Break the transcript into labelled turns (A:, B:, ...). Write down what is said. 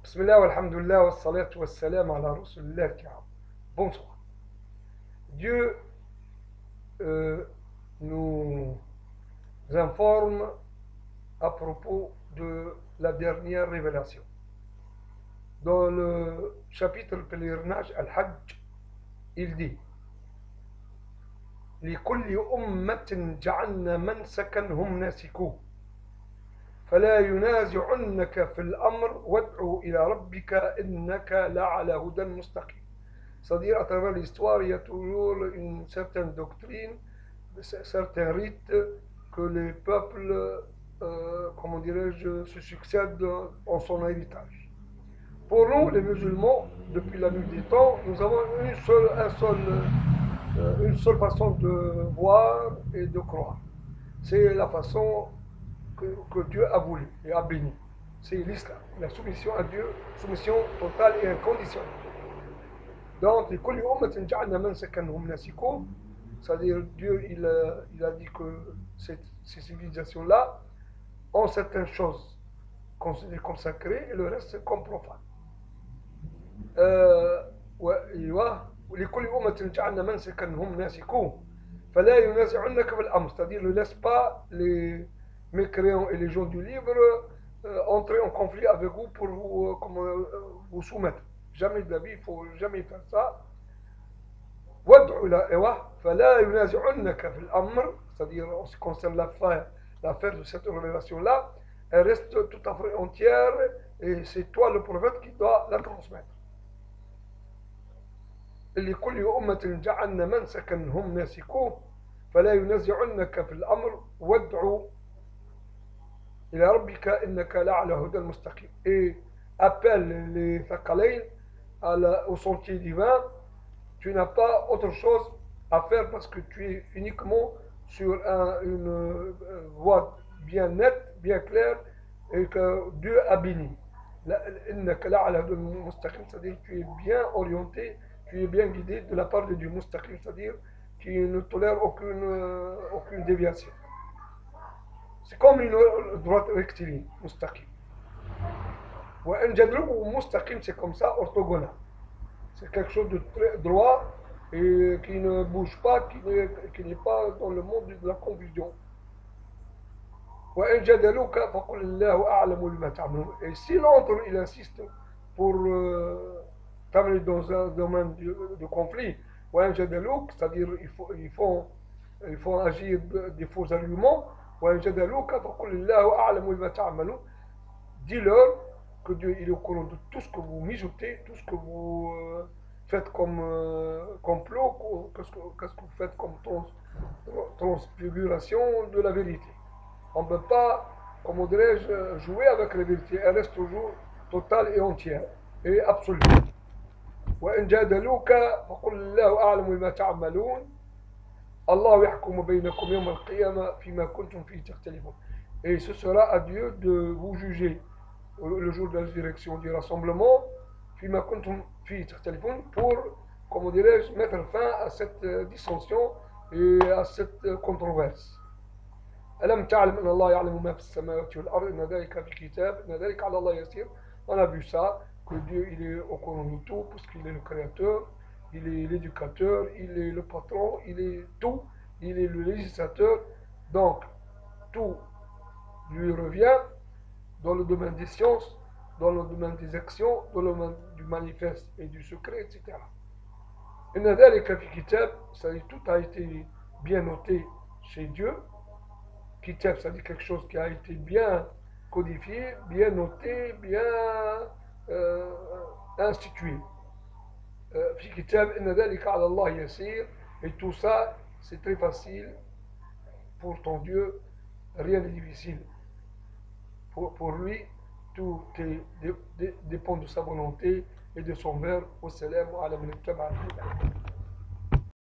A: Bismillah, walhamdulillah, wassalatu wassalam ala rasulillah al-kiram. Bonsoir. Dieu nous informe à propos de la dernière révélation. Dans le chapitre pèlerinage Al-Hajj, il dit لكل أمة جعلنا منسكا هم ناسكوه فلا ينازعنك في الأمر وادعو إلى ربك إنك لعلى هدى مستقيم. C'est-à-dire, à travers l'histoire, il y a toujours une certaine doctrine, certains rites que les peuples, comment dirais-je, se succèdent en son héritage. Pour nous, les musulmans, depuis la nuit des temps, nous avons une seule façon de voir et de croire. C'est la façon que Dieu a voulu et a béni. C'est l'islam, la soumission à Dieu, soumission totale et inconditionnelle. Donc, c'est-à-dire Dieu il a dit que ces civilisations-là ont certaines choses consacrées et le reste c'est comme profane. ولكل أمة جعلنا منسكا هم ناسكوه فلا ينازعنك في الأمر, c'est-à-dire ne laisse pas les mécréants et les gens du livre entrer en conflit avec vous pour vous soumettre. Jamais de la vie, il ne faut jamais faire ça. فلا ينازعنك في الأمر, c'est-à-dire en ce qui concerne l'affaire de cette révélation-là, elle reste tout à fait entière et c'est toi le prophète qui doit la transmettre. لكل أمة جعلنا منسكا هم ناسكوه فلا ينازعنك في الأمر وادعو إلى ربك إنك لعلى هدى المستقيم. Et appelle les Thaqalayn au sentier divin. Tu n'as pas autre chose à faire parce que tu es uniquement sur une voie bien nette, bien claire et que Dieu a béni. إنك لعلى هدى المستقيم, c'est-à-dire tu es bien orienté, tu es bien guidé de la part de Dieu, mustaqim, c'est-à-dire qui ne tolère aucune déviation. C'est comme une droite rectiligne, mustaqim. Ou mustaqim, c'est comme ça, orthogonal. C'est quelque chose de très droit et qui ne bouge pas, qui n'est pas dans le monde de la confusion. Et si l'autre il insiste pour t'amener dans un domaine de conflit, c'est-à-dire ils font agir des faux arguments, dis-leur que Dieu il est au courant de tout ce que vous mijotez, tout ce que vous faites comme complot, qu'est-ce que vous faites comme transfiguration de la vérité. On ne peut pas, comment dirais-je, jouer avec la vérité. Elle reste toujours totale et entière et absolue. وإن جادلوك فقل الله أعلم بما تعملون الله يحكم بينكم يوم القيامة فيما كنتم فيه تختلفون. Et ce sera à Dieu de vous juger le jour de la résurrection du rassemblement فيما كنتم فيه تختلفون, pour, comment dirais-je, mettre fin à cette dissension et à cette controverse. ألم تعلم أن الله يعلم ما في السماوات والأرض إن ذلك في كتاب إن ذلك على الله يسير. On a vu ça, que Dieu il est au courant de tout, parce qu'il est le créateur, il est l'éducateur, il est le patron, il est tout, il est le législateur. Donc, tout lui revient dans le domaine des sciences, dans le domaine des actions, dans le domaine du manifeste et du secret, etc. إن ذلك في كتاب, c'est-à-dire tout a été bien noté chez Dieu. Kitab, c'est-à-dire quelque chose qui a été bien codifié, bien noté, bien institué. Fi kitab, inna dhalika ala Allah yasir, et tout ça, c'est très facile pour ton Dieu, rien n'est difficile. Pour lui, tout dépend de sa volonté et de son verbe. Wassalamu ala man ittaba al-huda.